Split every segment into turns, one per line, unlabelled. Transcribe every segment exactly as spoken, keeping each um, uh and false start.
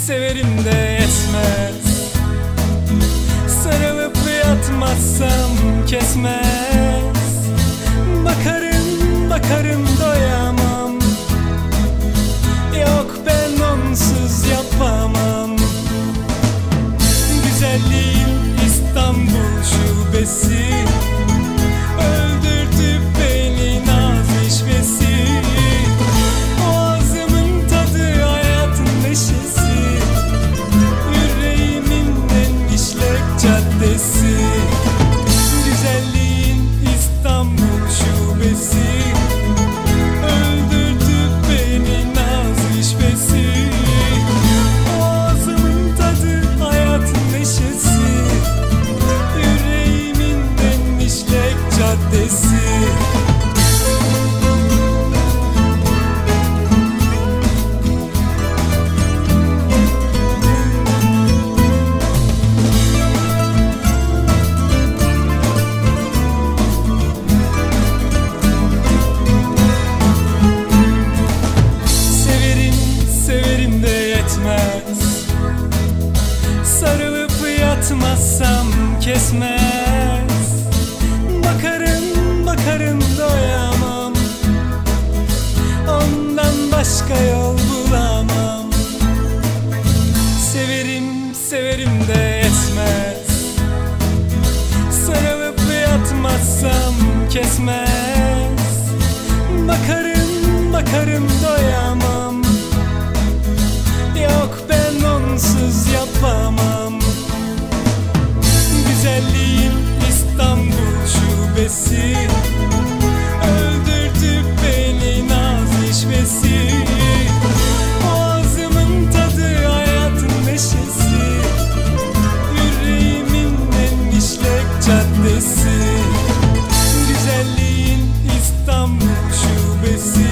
severim de yetmez. Sarılıp yatmazsam kesmez. Bakarım bakarım doyamam. Yok ben onsuz yapamam. Güzelliğin İstanbul şubesi öldürdü beni naz işvesi. Boğazımın tadı hayatın neşesi, yüreğimin en işlek caddesi. Güzelliğin İstanbul şubesi öldürdü beni naz işvesi. Boğazımın tadı hayatın neşesi, yüreğimin en işlek caddesi. Severim de yetmez. Sarılıp yatmazsam kesmez. Bakarım bakarım doyamam. Ondan başka yol bulamam. Severim severim de yetmez. Sarılıp yatmazsam kesmez. Bakarım bakarım doyamam. Yok ben onsuz yapamam. Güzelliğin İstanbul şubesi öldürdü beni naz işvesi. Boğazımın tadı hayatın neşesi, yüreğimin en işlek caddesi. Güzelliğin İstanbul şubesi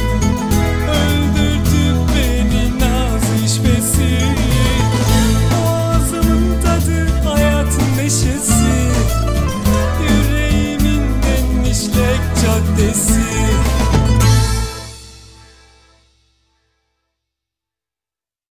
öldürdü beni naz işvesi. Boğazımın tadı hayatın neşesi, yüreğimin en işlek caddesi.